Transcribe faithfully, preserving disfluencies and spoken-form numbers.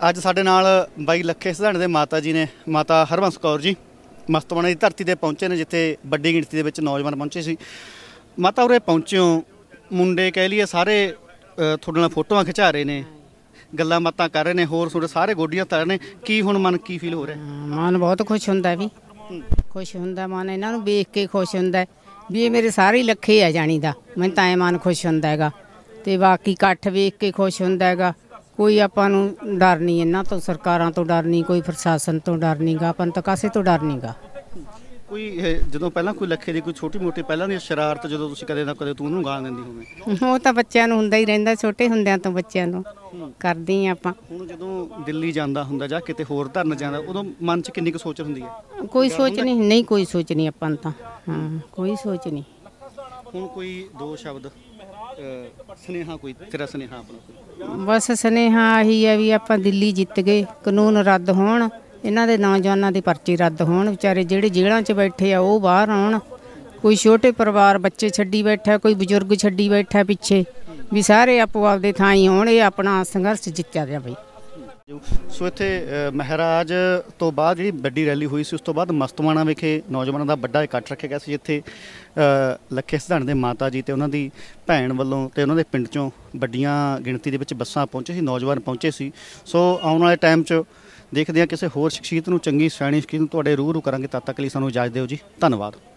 ਅੱਜ ਸਾਡੇ ਨਾਲ ਬਾਈ ਲੱਖੇ ਸਿਧਾਣੇ ਦੇ माता जी ने माता हरबंस कौर जी मस्तवाणे की धरती पर पहुँचे ने जिथे बड़ी गिणती के नौजवान पहुँचे सी। माता उरे पहुँचे हो मुंडे कह लीए सारे थोड़े नाल फोटोआं खिचा रहे ने गल्लां बातां कर रहे ने होर थोड़े सारे गोडियां तर ने की हुण मन की फील हो रहा? मन बहुत खुश हुंदा भी खुश हुंदा मन इन्हां नूं वेख के खुश हुंदा भी ये मेरे सारे लखे है जानी दा मैं तां मन खुश हुंदा हैगा ते बाकी इकट्ठ वेख के खुश हुंदा हैगा। कोई आपां नूं डर नहीं इन्हां तो सरकारां तो डर नहीं कोई प्रशासन तो डर नहीं गा अपन तो कासे तो डर नहीं गा। कोई जो पहला कोई लखे की कोई छोटी मोटी पहला दी शरारत जो तुसीं कदे ना कदे तूं उहनूं गाल दिंदी होवे? वो तो बच्चों नूं हुंदा ही रहिंदा छोटे हुंदिआं तो बच्चों नूं करदी आपां। हुण जदों दिल्ली जांदा हुंदा जां किते होर धरन जांदा उदों मन च किन्नी कुछ सोच हुंदी है? कोई सोच नहीं नहीं कोई सोच नहीं आपां तां हां कोई सोच नहीं। हुण कोई दो शब्द स्नेहा कोई तेरा स्नेहा अपना? बस स्नेहा आही है भी आपां दिल्ली जित गए कानून रद्द होण इन्हां दे नौजवानों की पर्ची रद्द होण विचारे ਜਿਹੜੇ जेलों च बैठे आ वो बाहर आउण कोई छोटे परिवार बच्चे छड्डी बैठा कोई बजुर्ग छड्डी बैठा पिछे भी सारे आपो आपदे थाई होण ये अपना संघर्ष जित्तिया जावे। सो इत्थे महराज तो बाद जी वड्डी रैली हुई सी उस तो बाद मस्तवाणा विखे नौजवानों का बड़ा इकट्ठ रखा गया सी जिथे लखे सिधाणे दे माता जी ते उन्हां दी भैण वल्लों ते उन्हां दे पिंड चों वड्डियां गिणती दे विच बसां पहुंचे सी नौजवान पहुंचे सी। सो आउण वाले टाइम च देखते हैं किसी होर शख्सियत नूं चंगी सियाणी शख्सियत नूं तुहाडे रूबरू करांगे। तद तक लई सानूं इजाज़त दिओ जी, धन्नवाद।